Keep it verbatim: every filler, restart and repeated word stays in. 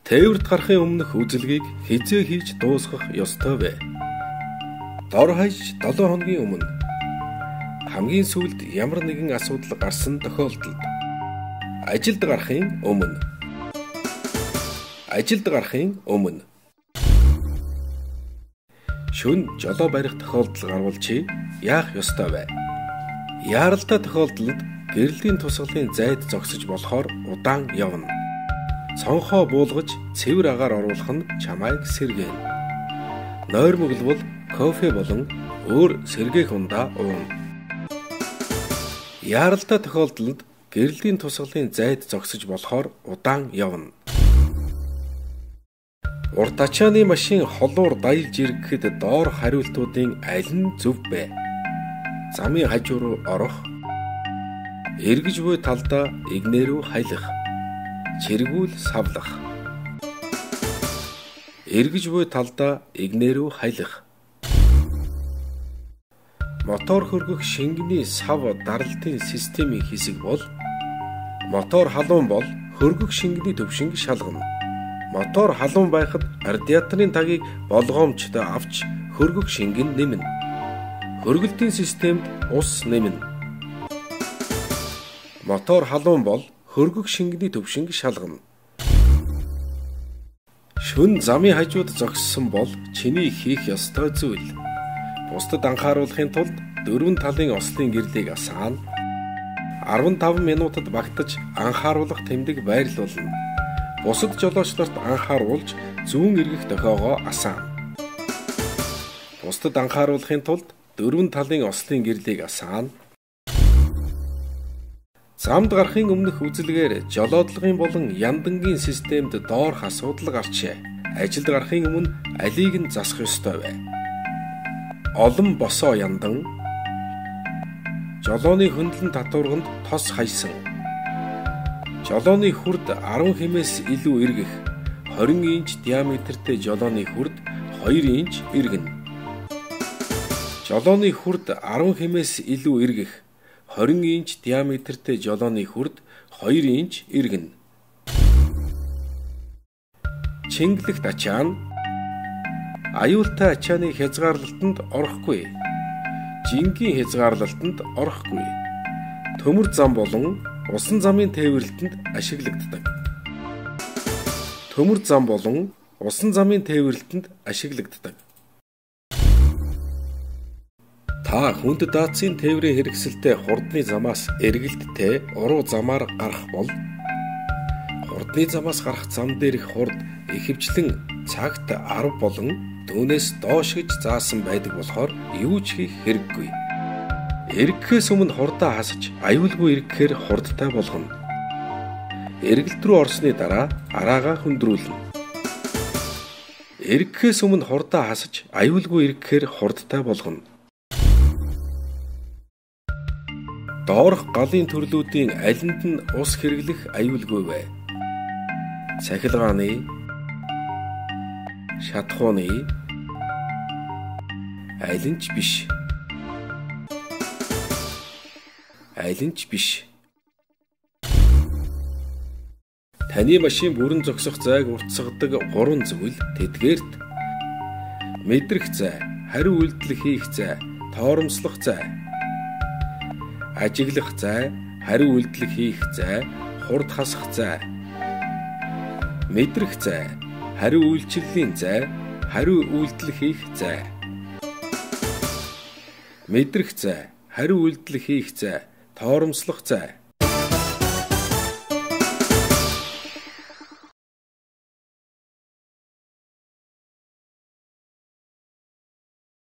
Тээврт гарахын өмнөх үзэлгийг хизээ хийж дуусгах ёстой вэ? Дор хаяж долоо хоногийн өмнө хамгийн сүүлд ямар нэгэн асуудал гарсан тохиолдолд ажилд гарахын өмнө ажилд гарахын өмнө шөнө жолоо барих тохиолдол гарвал чи яах ёстой вэ? Яаралтай тохиолдолд гэрлийн тусгалын зайд зогсож болохоор удаан явна. Цонхоо буулгаж цэвэр агаар оруулах нь чамайг сэргээн. Нойрмоглбол кофе болон өөр сэргээх ундаа уун. Яаралтай тохиолдолд гэрлийн тусгалын зайд зогсож болохоор удаан явна. Урт ачааны машин холуур даялж ирэхэд доор хариултуудын аль нь зөв бэ? Замын хажуу руу орох, эргэж буй талдаа игнэрүү хаялах, чиргүүл савлах. Эргэж буй талдаа игнэрүү хаялах. Мотор хөргөх шингэний сав даралтын системийн хэсэг бол мотор халуун бол хөргөх шингэний төвшинг шалгана. Мотор халуун байхад радиаторын тагийг болгоомжтой авч хөргөх шингэн нэмнэ. Хөргөлтийн системд ус нэмнэ. Мотор халуун бол хөргөх шингэний төвшинг шалгана. Шөнө замын хажууд зогссон бол чиний хийх ёстой зүйл. Бусдад анхааруулахын тулд дөрвөн талын ослын гэрлийг асаана. арван таван минутад багтаж анхааруулах тэмдэг байрлуулна. Бусад жолоочлолт анхааруулж зүүн эргэх дохиогоо асаана. Бусдад анхааруулахын тулд дөрвөн талын ослын гэрлийг асаана. Замд гарахын өмнөх үзэлгээр жолоодлогын болон яндангийн системд доорх асуудал гарчээ. Ажилд гарахын өмнө алийг нь засах ёстой вэ? Олон босоо яндан, жолооны хөндлөн татварганд тос хайсан, жолооны хүрд арван хэмээс илүү эргэх, хорин инч диаметртэй жолооны хүрд хоёр инч эргэнэ. Жолооны хүрд арван хэмээс илүү эргэх, хорин инч диаметртэй жолооны хүрд хоёр инч эргэнэ. Чингэлэгт ачаан аюултай ачааны хязгаарлалтанд орохгүй. Жингийн хязгаарлалтанд орохгүй. Төмөр зам болон усан замын тээвэрлэлтэнд ашиглагддаг. Төмөр зам болон усан замын тээвэрлэлтэнд ашиглагддаг. Та хүнд даацын тээврийн хэрэгсэлтэй хурдны замаас эргэлттэй уруу замаар гарах бол хурдны замаас гарах зам дээрх хурд ихэвчлэн цагт арав болон түүнээс доош гэж заасан байдаг болохоор юу ч хийх хэрэггүй. Эргэхээс өмнө хурдаа хасаж аюулгүй эргэхээр хурдтай болгоно. Эргэлт рүү орсны дараа араагаа хөндрүүлнэ. Эргэхээс өмнө хурдаа хасаж аюулгүй эргэхээр хурдтай болгоно. Доорх галын төрлүүдийн алинд нь ус хэрэглэх аюулгүй вэ? Цахилгааны, шатхууны, аль нь ч биш. Аль нь ч биш. Таны машин бүрэн зогсох зайг уртсгадаг гурван зүйл тэдгээрт: мэдрэх зай, хариу үйлдэл хийх зай, тоормслох зай. Ажиглах зай, хариу үйлдэл хийх зай, хурд хасах зай. Мэдрэх зай, хариу үйлчлэлийн зай, хариу үйлдэл хийх зай. Мэдрэх зай, хариу үйлдэл хийх зай, тоормслох зай.